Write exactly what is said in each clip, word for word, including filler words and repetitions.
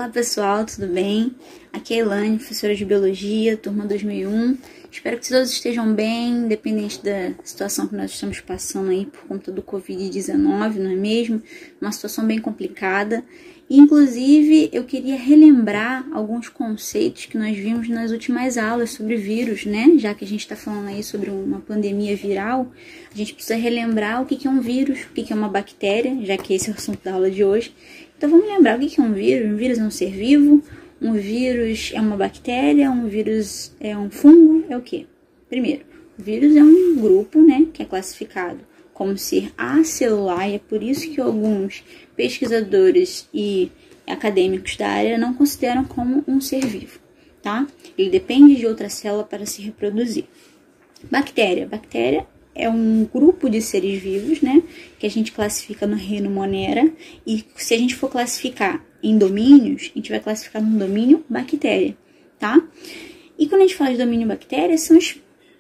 Olá pessoal, tudo bem? Aqui é a Elaine, professora de Biologia, turma dois mil e um. Espero que todos estejam bem, independente da situação que nós estamos passando aí por conta do covid dezenove, não é mesmo? Uma situação bem complicada. E, inclusive, eu queria relembrar alguns conceitos que nós vimos nas últimas aulas sobre vírus, né? Já que a gente está falando aí sobre uma pandemia viral, a gente precisa relembrar o que é um vírus, o que é uma bactéria, já que esse é o assunto da aula de hoje. Então vamos lembrar o que é um vírus. Um vírus é um ser vivo, um vírus é uma bactéria, um vírus é um fungo, é o quê? Primeiro, o vírus é um grupo, né, que é classificado como ser acelular, e é por isso que alguns pesquisadores e acadêmicos da área não consideram como um ser vivo, tá? Ele depende de outra célula para se reproduzir. Bactéria. Bactéria é um grupo de seres vivos, né, que a gente classifica no reino Monera, e se a gente for classificar em domínios, a gente vai classificar no domínio bactéria, tá? E quando a gente fala de domínio bactéria, são as,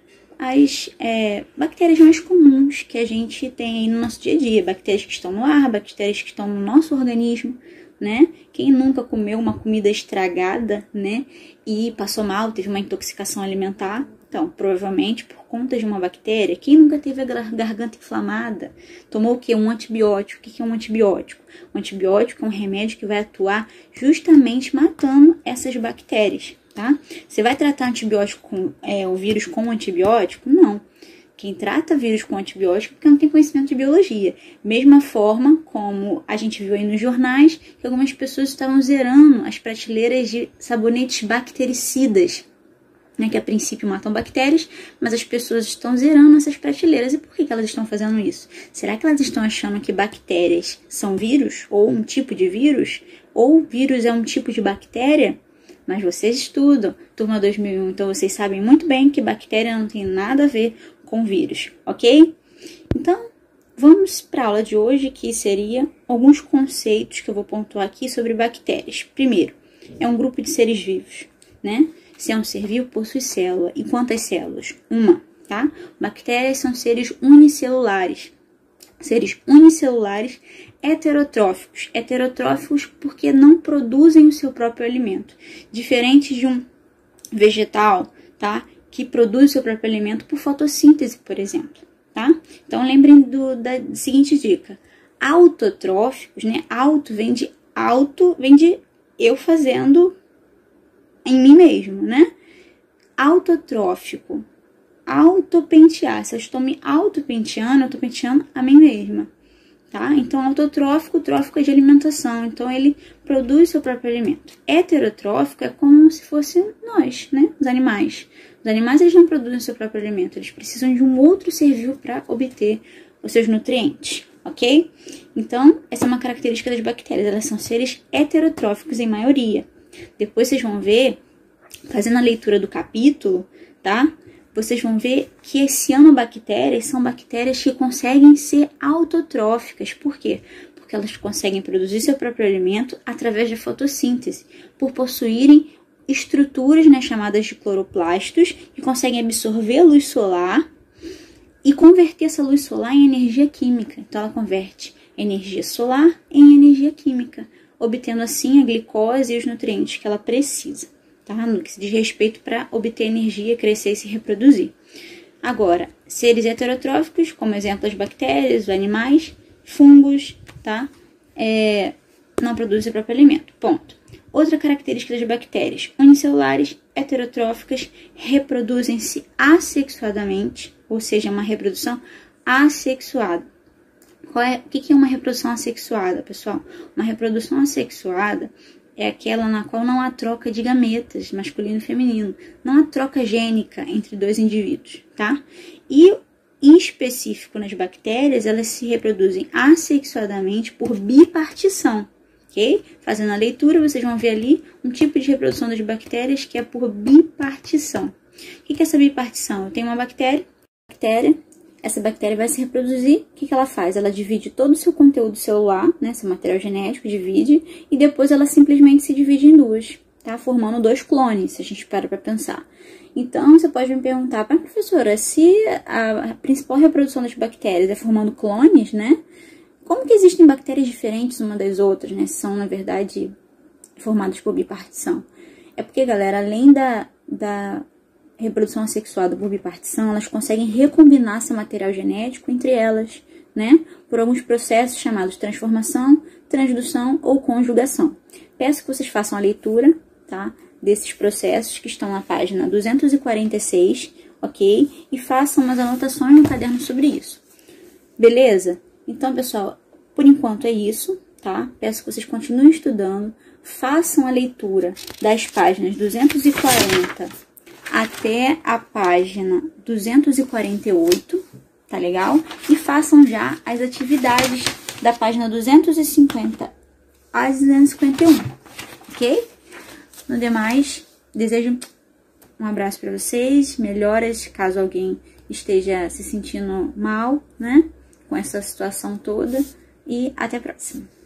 as é, bactérias mais comuns que a gente tem aí no nosso dia a dia, bactérias que estão no ar, bactérias que estão no nosso organismo, né? Quem nunca comeu uma comida estragada, né, e passou mal, teve uma intoxicação alimentar? Então, provavelmente por conta de uma bactéria. Quem nunca teve a garganta inflamada? Tomou o quê? Um antibiótico. O que é um antibiótico? Um antibiótico é um remédio que vai atuar justamente matando essas bactérias, tá? Você vai tratar antibiótico com, é, o vírus com antibiótico? Não. Quem trata vírus com antibiótico é porque não tem conhecimento de biologia. Mesma forma como a gente viu aí nos jornais, que algumas pessoas estavam zerando as prateleiras de sabonetes bactericidas, né, que a princípio matam bactérias, mas as pessoas estão zerando essas prateleiras. E por que, que elas estão fazendo isso? Será que elas estão achando que bactérias são vírus? Ou um tipo de vírus? Ou vírus é um tipo de bactéria? Mas vocês estudam, turma dois mil e um, então vocês sabem muito bem que bactéria não tem nada a ver com vírus, ok? Então, vamos para a aula de hoje, que seria alguns conceitos que eu vou pontuar aqui sobre bactérias. Primeiro, é um grupo de seres vivos, né? Se é um ser vivo, possui célula. E quantas células? Uma, tá? Bactérias são seres unicelulares. Seres unicelulares heterotróficos. Heterotróficos porque não produzem o seu próprio alimento. Diferente de um vegetal, tá? Que produz o seu próprio alimento por fotossíntese, por exemplo, tá? Então, lembrem do, da seguinte dica. Autotróficos, né? Auto vem de auto, vem de eu fazendo em mim mesmo, né? Autotrófico, autopentear. Se eu estou me autopenteando, eu estou penteando a mim mesma, tá? Então, autotrófico, trófico é de alimentação. Então, ele produz seu próprio alimento. Heterotrófico é como se fosse nós, né? Os animais. Os animais, eles não produzem seu próprio alimento. Eles precisam de um outro ser vivo para obter os seus nutrientes, ok? Então, essa é uma característica das bactérias. Elas são seres heterotróficos em maioria. Depois vocês vão ver, fazendo a leitura do capítulo, tá? Vocês vão ver que as cianobactérias são bactérias que conseguem ser autotróficas. Por quê? Porque elas conseguem produzir seu próprio alimento através da fotossíntese, por possuírem estruturas, né, chamadas de cloroplastos, que conseguem absorver a luz solar e converter essa luz solar em energia química. Então, ela converte energia solar em energia química, obtendo assim a glicose e os nutrientes que ela precisa, tá? No que se diz respeito para obter energia, crescer e se reproduzir. Agora, seres heterotróficos, como exemplo as bactérias, os animais, fungos, tá? É, não produzem seu próprio alimento, ponto. Outra característica das bactérias, unicelulares, heterotróficas, reproduzem-se assexuadamente, ou seja, uma reprodução assexuada. Qual é, o que é uma reprodução assexuada, pessoal? Uma reprodução assexuada é aquela na qual não há troca de gametas, masculino e feminino. Não há troca gênica entre dois indivíduos, tá? E, em específico, nas bactérias, elas se reproduzem assexuadamente por bipartição, ok? Fazendo a leitura, vocês vão ver ali um tipo de reprodução das bactérias que é por bipartição. O que é essa bipartição? Eu tenho uma bactéria, bactéria essa bactéria vai se reproduzir. O que, que ela faz? Ela divide todo o seu conteúdo celular, né, seu material genético, divide, e depois ela simplesmente se divide em duas, tá? Formando dois clones, se a gente para para pensar. Então, você pode me perguntar, para professora, se a principal reprodução das bactérias é formando clones, né? Como que existem bactérias diferentes uma das outras, né? São, na verdade, formadas por bipartição? É porque, galera, além da, da reprodução assexuada por bipartição, elas conseguem recombinar esse material genético entre elas, né? Por alguns processos chamados transformação, transdução ou conjugação. Peço que vocês façam a leitura, tá? Desses processos que estão na página duzentos e quarenta e seis, ok? E façam umas anotações no caderno sobre isso. Beleza? Então, pessoal, por enquanto é isso, tá? Peço que vocês continuem estudando, façam a leitura das páginas duzentos e quarenta até a página duzentos e quarenta e oito, tá legal? E façam já as atividades da página duzentos e cinquenta a duzentos e cinquenta e um, ok? No demais, desejo um abraço para vocês, melhoras caso alguém esteja se sentindo mal, né? Com essa situação toda, e até a próxima.